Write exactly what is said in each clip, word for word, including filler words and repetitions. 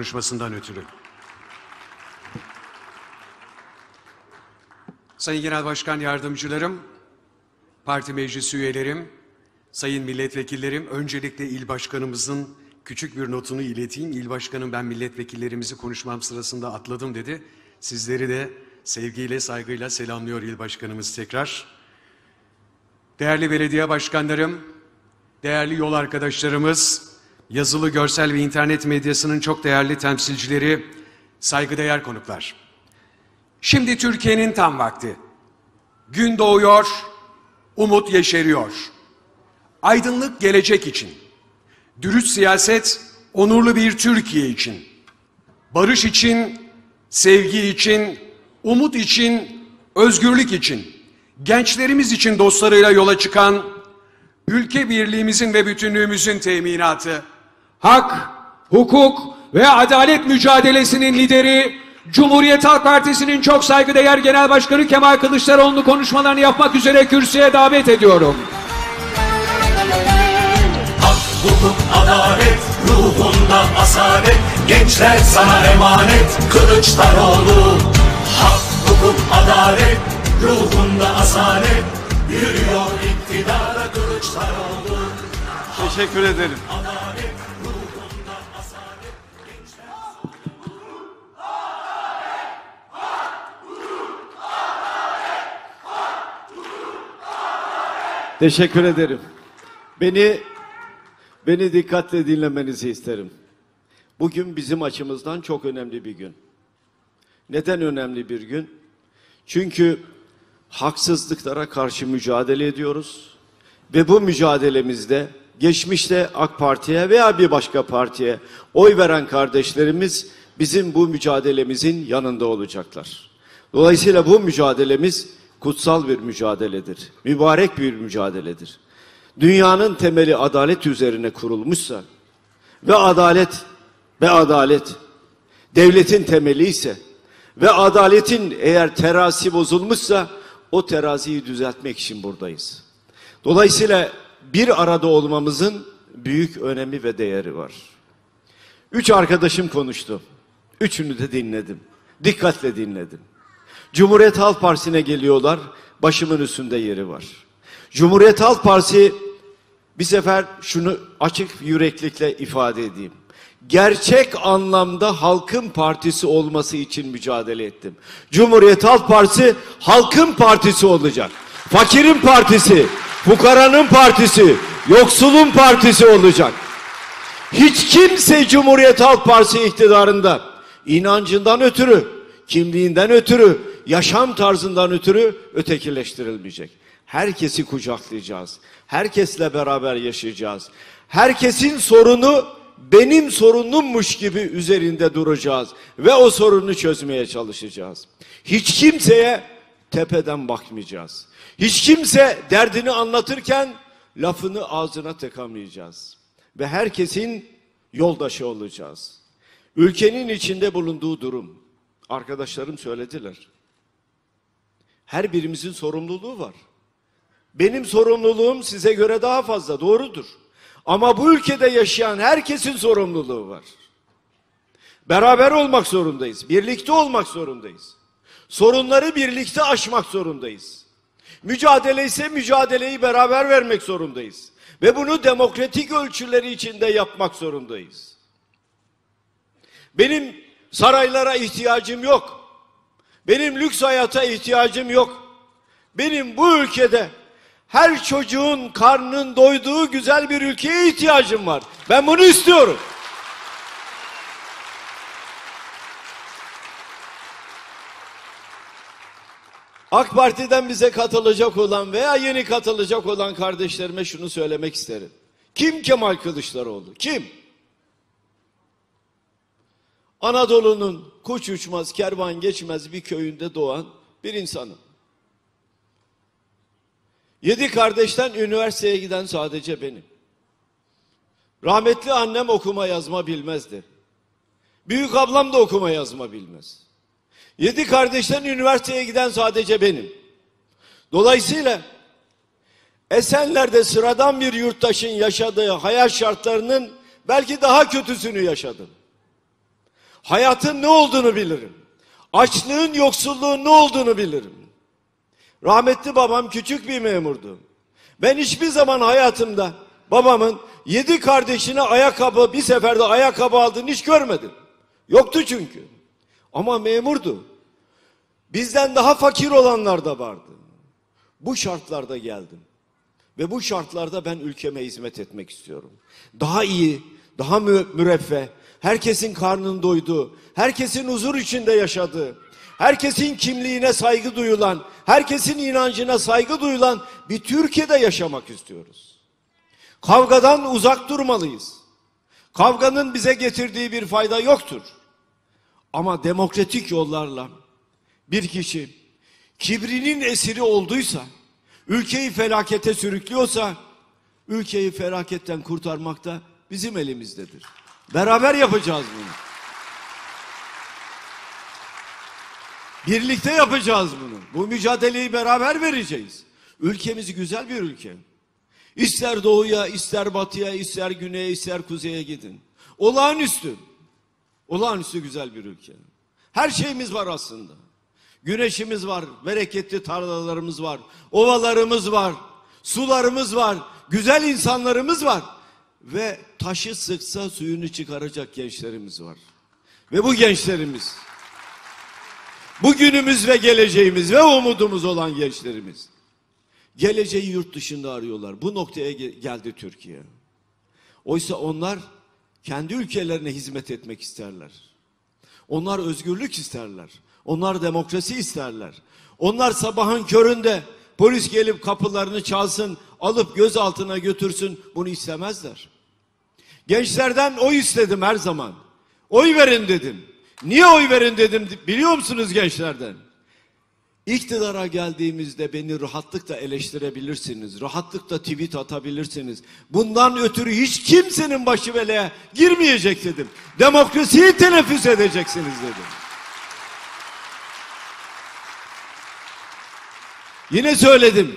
konuşmasından ötürü. Sayın Genel Başkan Yardımcılarım, parti meclis üyelerim, sayın milletvekillerim, öncelikle il başkanımızın küçük bir notunu ileteyim. İl başkanım ben milletvekillerimizi konuşmam sırasında atladım dedi. Sizleri de sevgiyle, saygıyla selamlıyor il başkanımız tekrar. Değerli belediye başkanlarım, değerli yol arkadaşlarımız, yazılı, görsel ve internet medyasının çok değerli temsilcileri, saygıdeğer konuklar. Şimdi Türkiye'nin tam vakti. Gün doğuyor, umut yeşeriyor. Aydınlık gelecek için, dürüst siyaset, onurlu bir Türkiye için, barış için, sevgi için, umut için, özgürlük için, gençlerimiz için dostlarıyla yola çıkan, ülke birliğimizin ve bütünlüğümüzün teminatı, hak, hukuk ve adalet mücadelesinin lideri, Cumhuriyet Halk Partisi'nin çok saygıdeğer Genel Başkanı Kemal Kılıçdaroğlu'nu konuşmalarını yapmak üzere kürsüye davet ediyorum. Hak, hukuk, adalet, ruhunda asalet, gençler sana emanet, Kılıçdaroğlu. Hak, hukuk, adalet, ruhunda asalet, yürüyor iktidara Kılıçdaroğlu. Teşekkür ederim. Adalet, ruhunda asalet, gençler... Teşekkür ederim. Beni beni dikkatle dinlemenizi isterim. Bugün bizim açımızdan çok önemli bir gün. Neden önemli bir gün? Çünkü haksızlıklara karşı mücadele ediyoruz ve bu mücadelemizde geçmişte AK Parti'ye veya bir başka partiye oy veren kardeşlerimiz bizim bu mücadelemizin yanında olacaklar. Dolayısıyla bu mücadelemiz kutsal bir mücadeledir. Mübarek bir mücadeledir. Dünyanın temeli adalet üzerine kurulmuşsa ve adalet ve adalet devletin temeli ise ve adaletin eğer terazi bozulmuşsa o teraziyi düzeltmek için buradayız. Dolayısıyla bir arada olmamızın büyük önemi ve değeri var. Üç arkadaşım konuştu. Üçünü de dinledim. Dikkatle dinledim. Cumhuriyet Halk Partisi'ne geliyorlar. Başımın üstünde yeri var. Cumhuriyet Halk Partisi bir sefer şunu açık yüreklikle ifade edeyim. Gerçek anlamda halkın partisi olması için mücadele ettim. Cumhuriyet Halk Partisi halkın partisi olacak. Fakirin partisi, fukaranın partisi, yoksulun partisi olacak. Hiç kimse Cumhuriyet Halk Partisi iktidarında inancından ötürü, kimliğinden ötürü, yaşam tarzından ötürü ötekileştirilmeyecek. Herkesi kucaklayacağız. Herkesle beraber yaşayacağız. Herkesin sorunu benim sorunummuş gibi üzerinde duracağız. Ve o sorunu çözmeye çalışacağız. Hiç kimseye tepeden bakmayacağız. Hiç kimse derdini anlatırken lafını ağzına tıkamayacağız. Ve herkesin yoldaşı olacağız. Ülkenin içinde bulunduğu durum, arkadaşlarım söylediler. Her birimizin sorumluluğu var. Benim sorumluluğum size göre daha fazla, doğrudur. Ama bu ülkede yaşayan herkesin sorumluluğu var. Beraber olmak zorundayız. Birlikte olmak zorundayız. Sorunları birlikte aşmak zorundayız. Mücadele ise mücadeleyi beraber vermek zorundayız. Ve bunu demokratik ölçüleri içinde yapmak zorundayız. Benim saraylara ihtiyacım yok. Benim lüks hayata ihtiyacım yok. Benim bu ülkede her çocuğun karnının doyduğu güzel bir ülkeye ihtiyacım var. Ben bunu istiyorum. AK Parti'den bize katılacak olan veya yeni katılacak olan kardeşlerime şunu söylemek isterim. Kim Kemal Kılıçdaroğlu? Kim? Anadolu'nun kuş uçmaz, kervan geçmez bir köyünde doğan bir insanım. Yedi kardeşten üniversiteye giden sadece benim. Rahmetli annem okuma yazma bilmezdi. Büyük ablam da okuma yazma bilmez. Yedi kardeşten üniversiteye giden sadece benim. Dolayısıyla Esenler'de sıradan bir yurttaşın yaşadığı hayat şartlarının belki daha kötüsünü yaşadım. Hayatın ne olduğunu bilirim. Açlığın, yoksulluğun ne olduğunu bilirim. Rahmetli babam küçük bir memurdu. Ben hiçbir zaman hayatımda babamın yedi kardeşine ayakkabı, bir seferde ayakkabı aldığını hiç görmedim. Yoktu çünkü. Ama memurdu. Bizden daha fakir olanlar da vardı. Bu şartlarda geldim. Ve bu şartlarda ben ülkeme hizmet etmek istiyorum. Daha iyi, daha mü müreffeh, herkesin karnının doyduğu, herkesin huzur içinde yaşadığı, herkesin kimliğine saygı duyulan, herkesin inancına saygı duyulan bir Türkiye'de yaşamak istiyoruz. Kavgadan uzak durmalıyız. Kavganın bize getirdiği bir fayda yoktur. Ama demokratik yollarla bir kişi kibrinin esiri olduysa, ülkeyi felakete sürüklüyorsa, ülkeyi felaketten kurtarmak da bizim elimizdedir. Beraber yapacağız bunu. Birlikte yapacağız bunu. Bu mücadeleyi beraber vereceğiz. Ülkemiz güzel bir ülke. İster doğuya, ister batıya, ister güneye, ister kuzeye gidin. Olağanüstü. Olağanüstü güzel bir ülke. Her şeyimiz var aslında. Güneşimiz var, bereketli tarlalarımız var, ovalarımız var, sularımız var, güzel insanlarımız var. Ve taşı sıksa suyunu çıkaracak gençlerimiz var. Ve bu gençlerimiz, bugünümüz ve geleceğimiz ve umudumuz olan gençlerimiz, geleceği yurt dışında arıyorlar. Bu noktaya geldi Türkiye. Oysa onlar kendi ülkelerine hizmet etmek isterler. Onlar özgürlük isterler. Onlar demokrasi isterler. Onlar sabahın köründe polis gelip kapılarını çalsın, alıp gözaltına götürsün, bunu istemezler. Gençlerden oy istedim her zaman. Oy verin dedim. Niye oy verin dedim biliyor musunuz gençlerden? İktidara geldiğimizde beni rahatlıkla eleştirebilirsiniz. Rahatlıkla tweet atabilirsiniz. Bundan ötürü hiç kimsenin başı belaya girmeyecek dedim. Demokrasiyi teneffüs edeceksiniz dedim. Yine söyledim.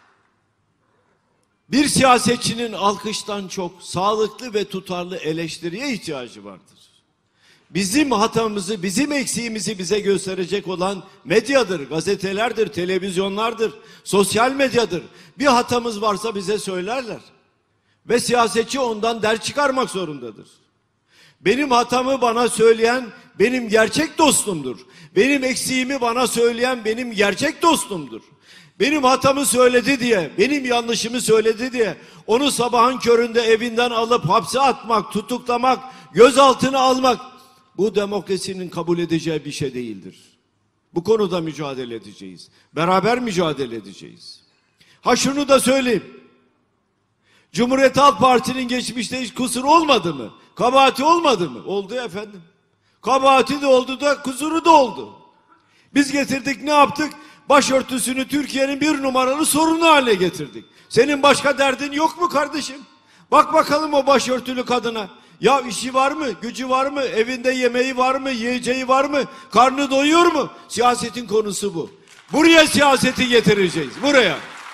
Bir siyasetçinin alkıştan çok sağlıklı ve tutarlı eleştiriye ihtiyacı vardır. Bizim hatamızı, bizim eksiğimizi bize gösterecek olan medyadır, gazetelerdir, televizyonlardır, sosyal medyadır. Bir hatamız varsa bize söylerler. Ve siyasetçi ondan ders çıkarmak zorundadır. Benim hatamı bana söyleyen benim gerçek dostumdur. Benim eksiğimi bana söyleyen benim gerçek dostumdur. Benim hatamı söyledi diye, benim yanlışımı söyledi diye onu sabahın köründe evinden alıp hapse atmak, tutuklamak, gözaltına almak bu demokrasinin kabul edeceği bir şey değildir. Bu konuda mücadele edeceğiz. Beraber mücadele edeceğiz. Ha şunu da söyleyeyim. Cumhuriyet Halk Parti'nin geçmişte hiç kusuru olmadı mı? Kabahati olmadı mı? Oldu efendim. Kabahati de oldu da kusuru da oldu. Biz getirdik ne yaptık? Başörtüsünü Türkiye'nin bir numaralı sorunu haline getirdik. Senin başka derdin yok mu kardeşim? Bak bakalım o başörtülü kadına. Ya işi var mı? Gücü var mı? Evinde yemeği var mı? Yiyeceği var mı? Karnı doyuyor mu? Siyasetin konusu bu. Buraya siyaseti getireceğiz. Buraya.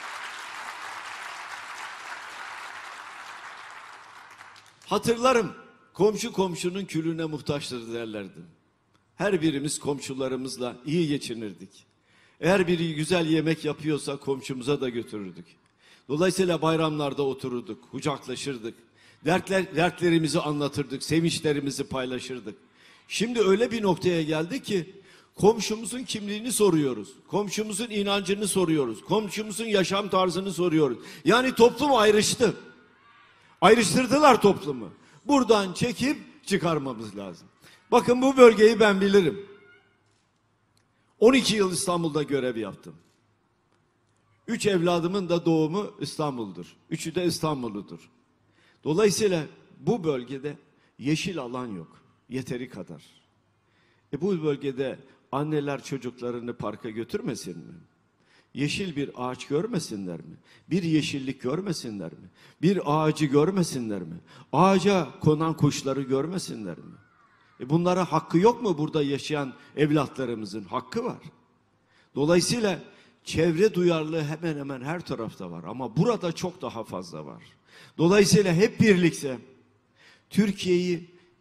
Hatırlarım. Komşu komşunun külüne muhtaçtır derlerdi. Her birimiz komşularımızla iyi geçinirdik. Eğer biri güzel yemek yapıyorsa komşumuza da götürürdük. Dolayısıyla bayramlarda otururduk, kucaklaşırdık. Dertler, dertlerimizi anlatırdık, sevinçlerimizi paylaşırdık. Şimdi öyle bir noktaya geldi ki komşumuzun kimliğini soruyoruz. Komşumuzun inancını soruyoruz. Komşumuzun yaşam tarzını soruyoruz. Yani toplum ayrıştı. Ayrıştırdılar toplumu. Buradan çekip çıkarmamız lazım. Bakın bu bölgeyi ben bilirim. on iki yıl İstanbul'da görev yaptım. Üç evladımın da doğumu İstanbul'dur. Üçü de İstanbulludur. Dolayısıyla bu bölgede yeşil alan yok. Yeteri kadar. E bu bölgede anneler çocuklarını parka götürmesin mi? Yeşil bir ağaç görmesinler mi? Bir yeşillik görmesinler mi? Bir ağacı görmesinler mi? Ağaca konan kuşları görmesinler mi? E bunlara hakkı yok mu burada yaşayan evlatlarımızın? Hakkı var. Dolayısıyla çevre duyarlılığı hemen hemen her tarafta var ama burada çok daha fazla var. Dolayısıyla hep birlikte Türkiye'yi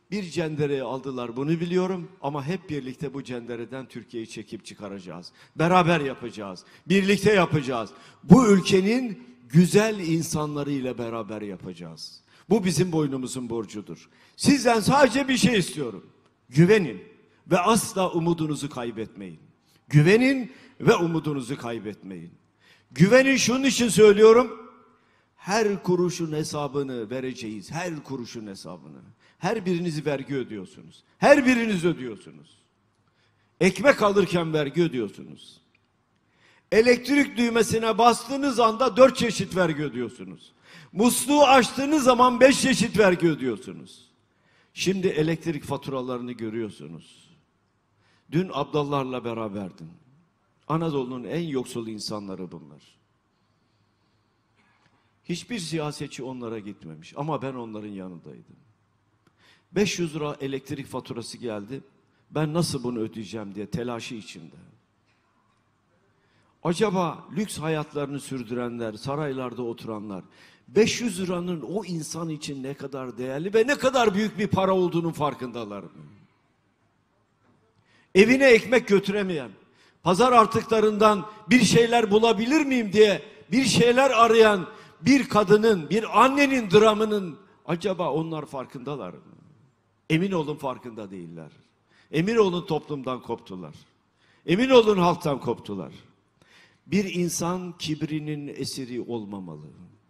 bir cendereyi aldılar, bunu biliyorum, ama hep birlikte bu cendereden Türkiye'yi çekip çıkaracağız. Beraber yapacağız, birlikte yapacağız. Bu ülkenin güzel insanlarıyla beraber yapacağız. Bu bizim boynumuzun borcudur. Sizden sadece bir şey istiyorum. Güvenin ve asla umudunuzu kaybetmeyin. Güvenin ve umudunuzu kaybetmeyin. Güvenin, şunun için söylüyorum. Her kuruşun hesabını vereceğiz. Her kuruşun hesabını. Her biriniz vergi ödüyorsunuz. Her biriniz ödüyorsunuz. Ekmek alırken vergi ödüyorsunuz. Elektrik düğmesine bastığınız anda dört çeşit vergi ödüyorsunuz. Musluğu açtığınız zaman beş çeşit vergi ödüyorsunuz. Şimdi elektrik faturalarını görüyorsunuz. Dün Abdallarla beraberdim. Anadolu'nun en yoksul insanları bunlar. Hiçbir siyasetçi onlara gitmemiş ama ben onların yanındaydım. beş yüz lira elektrik faturası geldi. Ben nasıl bunu ödeyeceğim diye telaşı içinde. Acaba lüks hayatlarını sürdürenler, saraylarda oturanlar, beş yüz liranın o insan için ne kadar değerli ve ne kadar büyük bir para olduğunun farkındalar mı? Evine ekmek götüremeyen, pazar artıklarından bir şeyler bulabilir miyim diye bir şeyler arayan bir kadının, bir annenin dramının acaba onlar farkındalar mı? Emin olun farkında değiller. Emin olun toplumdan koptular. Emin olun halktan koptular. Bir insan kibrinin esiri olmamalı.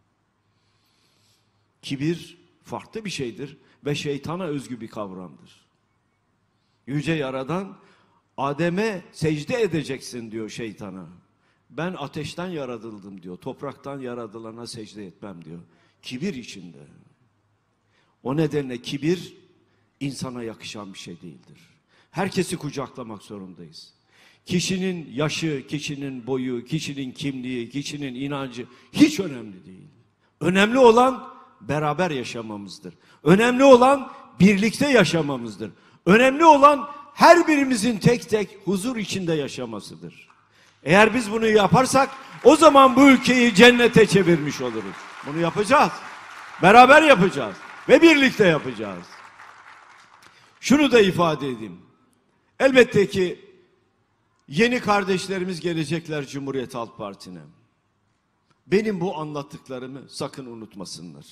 Kibir farklı bir şeydir ve şeytana özgü bir kavramdır. Yüce Yaradan Adem'e secde edeceksin diyor şeytana. Ben ateşten yaratıldım diyor. Topraktan yaratılana secde etmem diyor. Kibir içinde. O nedenle kibir insana yakışan bir şey değildir. Herkesi kucaklamak zorundayız. Kişinin yaşı, kişinin boyu, kişinin kimliği, kişinin inancı hiç önemli değil. Önemli olan beraber yaşamamızdır. Önemli olan birlikte yaşamamızdır. Önemli olan her birimizin tek tek huzur içinde yaşamasıdır. Eğer biz bunu yaparsak o zaman bu ülkeyi cennete çevirmiş oluruz. Bunu yapacağız. Beraber yapacağız ve birlikte yapacağız. Şunu da ifade edeyim. Elbette ki yeni kardeşlerimiz gelecekler Cumhuriyet Halk Partisi'ne. Benim bu anlattıklarımı sakın unutmasınlar.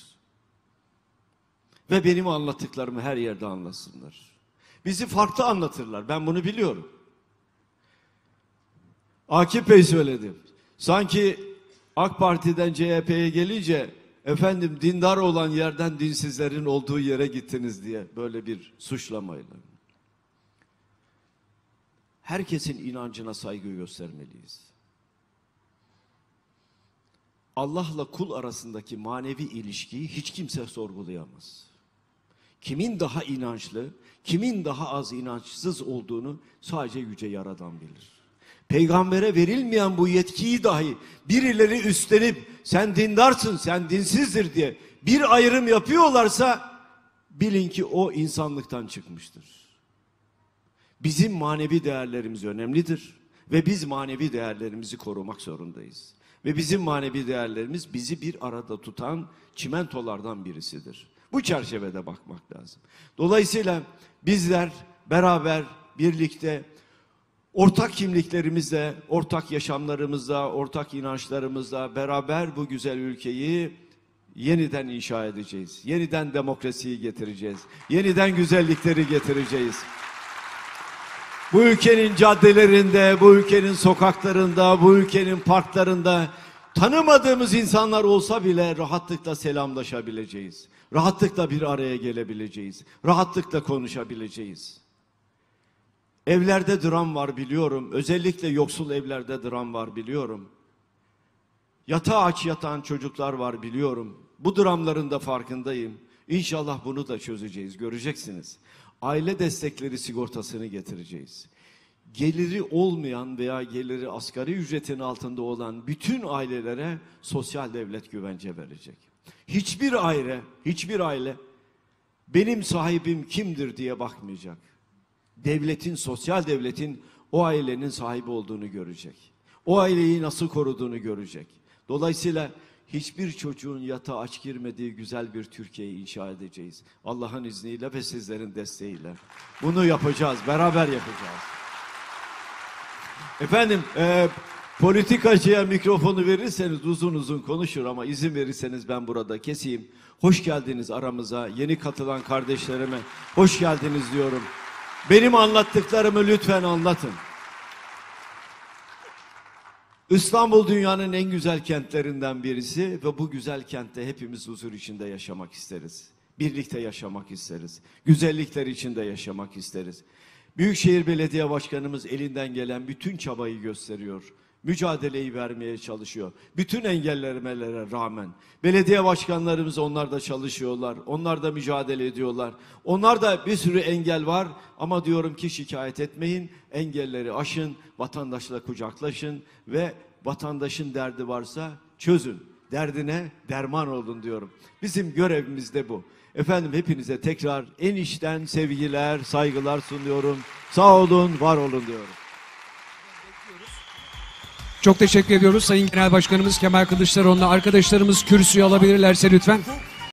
Ve benim anlattıklarımı her yerde anlasınlar. Bizi farklı anlatırlar. Ben bunu biliyorum. Akif Bey söyledi. Sanki AK Parti'den C H P'ye gelince efendim dindar olan yerden dinsizlerin olduğu yere gittiniz diye böyle bir suçlamayla. Herkesin inancına saygı göstermeliyiz. Allah'la kul arasındaki manevi ilişkiyi hiç kimse sorgulayamaz. Kimin daha inançlı, kimin daha az inançsız olduğunu sadece Yüce Yaradan bilir. Peygambere verilmeyen bu yetkiyi dahi birileri üstlenip sen dindarsın, sen dinsizdir diye bir ayrım yapıyorlarsa bilin ki o insanlıktan çıkmıştır. Bizim manevi değerlerimiz önemlidir ve biz manevi değerlerimizi korumak zorundayız. Ve bizim manevi değerlerimiz bizi bir arada tutan çimentolardan birisidir. Bu çerçevede bakmak lazım. Dolayısıyla bizler beraber, birlikte, ortak kimliklerimizle, ortak yaşamlarımızla, ortak inançlarımızla beraber bu güzel ülkeyi yeniden inşa edeceğiz. Yeniden demokrasiyi getireceğiz. Yeniden güzellikleri getireceğiz. Bu ülkenin caddelerinde, bu ülkenin sokaklarında, bu ülkenin parklarında tanımadığımız insanlar olsa bile rahatlıkla selamlaşabileceğiz. Rahatlıkla bir araya gelebileceğiz. Rahatlıkla konuşabileceğiz. Evlerde dram var biliyorum. Özellikle yoksul evlerde dram var biliyorum. Yatağı aç yatan çocuklar var biliyorum. Bu dramların da farkındayım. İnşallah bunu da çözeceğiz. Göreceksiniz. Aile destekleri sigortasını getireceğiz. Geliri olmayan veya geliri asgari ücretin altında olan bütün ailelere sosyal devlet güvence verecek. Hiçbir aile, hiçbir aile benim sahibim kimdir diye bakmayacak. Devletin, sosyal devletin o ailenin sahibi olduğunu görecek. O aileyi nasıl koruduğunu görecek. Dolayısıyla hiçbir çocuğun yatağa aç girmediği güzel bir Türkiye'yi inşa edeceğiz. Allah'ın izniyle ve sizlerin desteğiyle. Bunu yapacağız, beraber yapacağız. Efendim, e, politikacıya mikrofonu verirseniz uzun uzun konuşur ama izin verirseniz ben burada keseyim. Hoş geldiniz aramıza, yeni katılan kardeşlerime hoş geldiniz diyorum. Benim anlattıklarımı lütfen anlatın. İstanbul dünyanın en güzel kentlerinden birisi ve bu güzel kentte hepimiz huzur içinde yaşamak isteriz. Birlikte yaşamak isteriz. Güzellikler içinde yaşamak isteriz. Büyükşehir Belediye Başkanımız elinden gelen bütün çabayı gösteriyor. Mücadeleyi vermeye çalışıyor. Bütün engellemelere rağmen. Belediye başkanlarımız onlar da çalışıyorlar. Onlar da mücadele ediyorlar. Onlar da bir sürü engel var ama diyorum ki şikayet etmeyin. Engelleri aşın, vatandaşla kucaklaşın ve vatandaşın derdi varsa çözün. Derdine derman olun diyorum. Bizim görevimiz de bu. Efendim hepinize tekrar en içten sevgiler, saygılar sunuyorum. Sağ olun, var olun diyorum. Çok teşekkür ediyoruz Sayın Genel Başkanımız Kemal Kılıçdaroğlu'na. Arkadaşlarımız kürsüyü alabilirlerse lütfen.